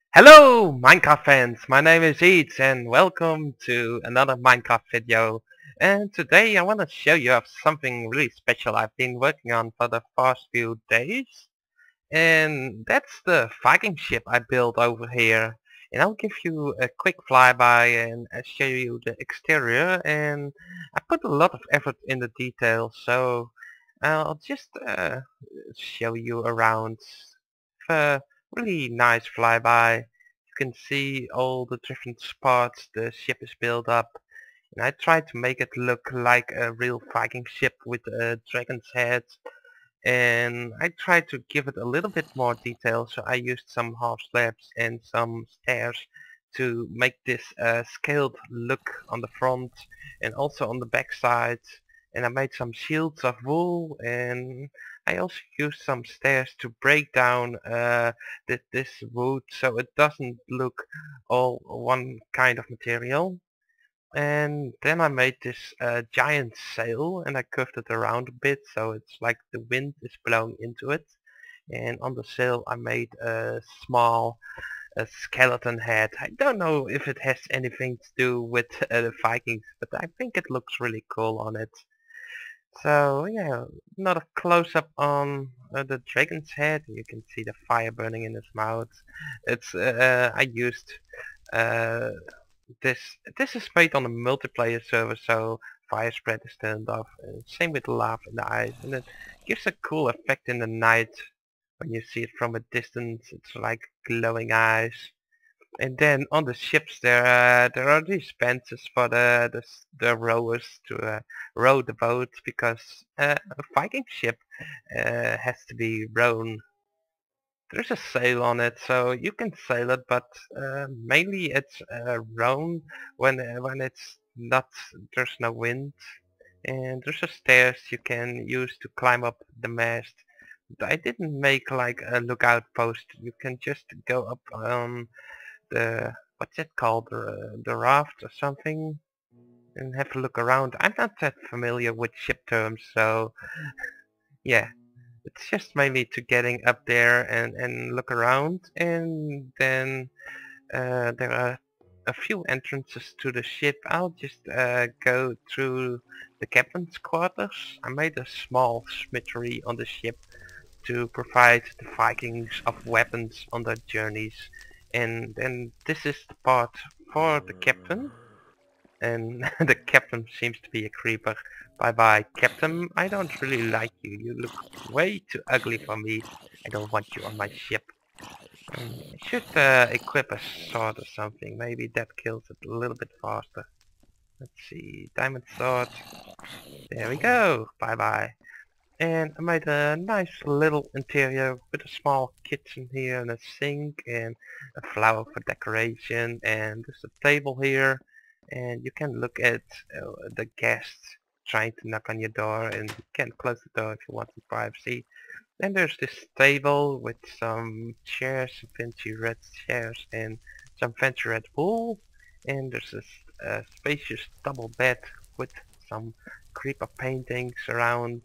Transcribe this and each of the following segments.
Hello Minecraft fans, my name is Eats and welcome to another Minecraft video. And today I want to show you of something really special I've been working on for the past few days. And that's the Viking ship I built over here. And I'll give you a quick flyby and show you the exterior. And I put a lot of effort in the details, so I'll just show you around. A really nice flyby. You can see all the different spots the ship is built up. And I tried to make it look like a real Viking ship with a dragon's head, and I tried to give it a little bit more detail, so I used some half slabs and some stairs to make this scaled look on the front and also on the back side. And I made some shields of wool, and I also used some stairs to break down this wood so it doesn't look all one kind of material. And then I made this giant sail and I curved it around a bit so it's like the wind is blowing into it. And on the sail I made a small skeleton head. I don't know if it has anything to do with the Vikings, but I think it looks really cool on it. So yeah, not a close-up on the dragon's head. You can see the fire burning in his mouth. It's I used uh, this this is made on a multiplayer server, so fire spread is turned off. Same with lava in the eyes, and it gives a cool effect in the night when you see it from a distance. It's like glowing eyes. And then on the ships there are these benches for the rowers to row the boat, because a Viking ship has to be rowed. There's a sail on it, so you can sail it, but mainly it's rowed when it's not there's no wind. And there's a stairs you can use to climb up the mast. I didn't make like a lookout post. You can just go up on the what's it called, the raft or something, and have a look around. I'm not that familiar with ship terms, so yeah. It's just mainly to getting up there and look around, and then there are a few entrances to the ship. I'll just go through the captain's quarters. I made a small smithy on the ship to provide the Vikings of weapons on their journeys. And then this is the part for the captain. And the captain seems to be a creeper. Bye bye, captain. I don't really like you. You look way too ugly for me. I don't want you on my ship. I should equip a sword or something. Maybe that kills it a little bit faster. Let's see. Diamond sword. There we go. Bye bye. And I made a nice little interior with a small kitchen here and a sink and a flower for decoration, and there's a table here, and you can look at the guests trying to knock on your door, and you can close the door if you want some privacy. Then there's this table with some chairs, fancy red chairs and some fancy red wool, and there's this spacious double bed with some creeper paintings around,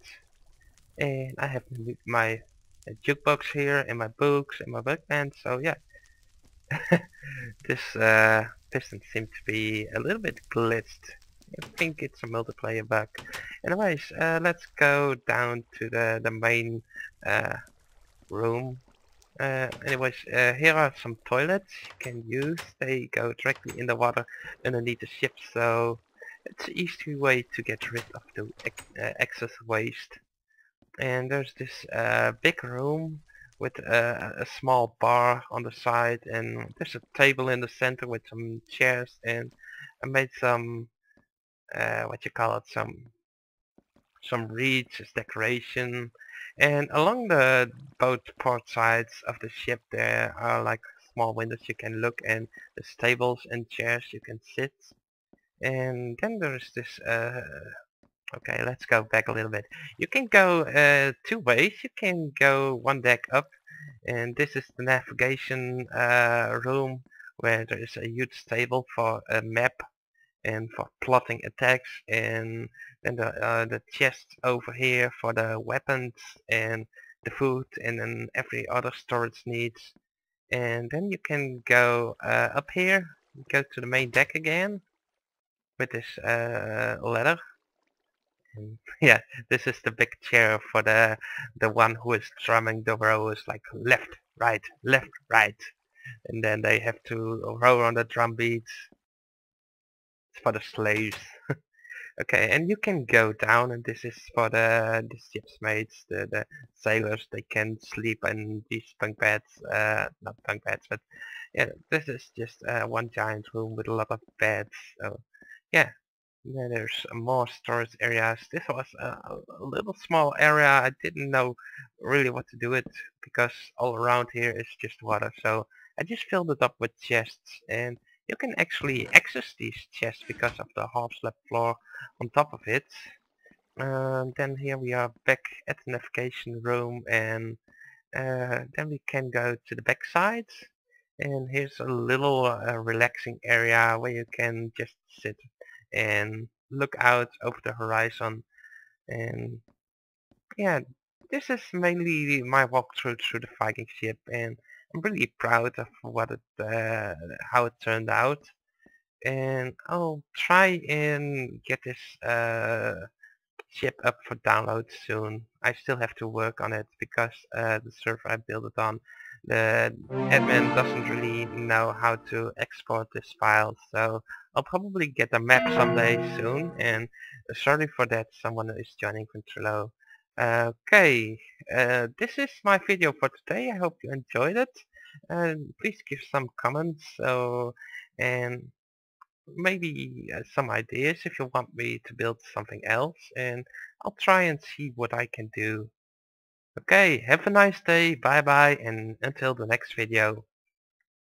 and I have my jukebox here and my books and my workbench. So yeah, this piston seems to be a little bit glitched. I think it's a multiplayer bug. Anyways, let's go down to the main uh, room. Here are some toilets you can use. They go directly in the water underneath the ship, so it's an easy way to get rid of the excess waste. And there's this big room with a small bar on the side, and there's a table in the center with some chairs, and I made some what you call it, some reeds as decoration. And along the both port sides of the ship there are like small windows you can look, and there's tables and chairs you can sit. And then there's this okay, let's go back a little bit. You can go two ways. You can go one deck up, and this is the navigation room where there is a huge table for a map and for plotting attacks, and then the chest over here for the weapons and the food, and then every other storage needs. and then you can go up here, go to the main deck again with this ladder. And yeah, this is the big chair for the one who is drumming the row is like left, right, and then they have to row on the drum beats. It's for the slaves. Okay, and you can go down, and this is for the ship's mates, the sailors. They can sleep in these bunk beds, not bunk beds, but yeah, this is just one giant room with a lot of beds. So yeah, there's more storage areas. This was a little small area. I didn't know really what to do with because all around here is just water. So I just filled it up with chests, and you can actually access these chests because of the half slab floor on top of it. Then here we are back at the navigation room, and then we can go to the back side. And here's a little relaxing area where you can just sit and look out over the horizon. And yeah, this is mainly my walkthrough through the Viking ship, and I'm really proud of how it turned out. And I'll try and get this ship up for download soon. I still have to work on it because the server I built it on, the admin doesn't really know how to export this file, so I'll probably get a map someday soon, and sorry for that, someone is joining Ventrilo. Okay, this is my video for today. I hope you enjoyed it. Please give some comments, and maybe some ideas if you want me to build something else, and I'll try and see what I can do. Okay, have a nice day, bye bye, and until the next video.